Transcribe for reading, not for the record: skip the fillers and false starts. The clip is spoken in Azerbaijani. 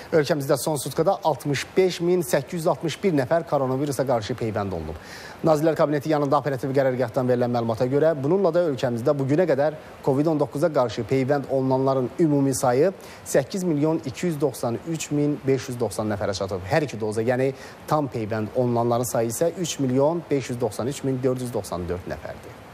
Ölkəmizdə son sutkada 65.861 nəfər koronavirusa qarşı peyvənd olunub. Nazirlər Kabineti yanında operativ qərargahdan verilən məlumata görə, bununla da ölkəmizdə bugünə qədər COVID-19-a qarşı peyvənd olunanların ümumi sayı 8.293.590 nəfərə çatıb. Hər iki doza, yəni tam peyvənd olunanların sayı isə 3.593.494 nəfərdir.